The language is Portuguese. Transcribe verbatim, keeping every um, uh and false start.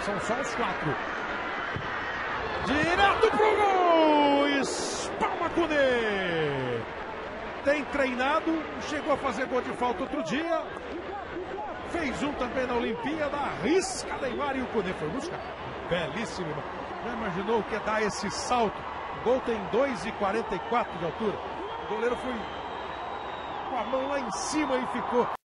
São só os quatro. Direto pro gol! Espalma Koné! Tem treinado, chegou a fazer gol de falta outro dia. Fez um também na Olimpíada. Arrisca Neymar e o Koné foi buscar. Belíssimo. Já imaginou o que é dar esse salto? O gol tem dois e quarenta e quatro de altura. O goleiro foi com a mão lá em cima e ficou.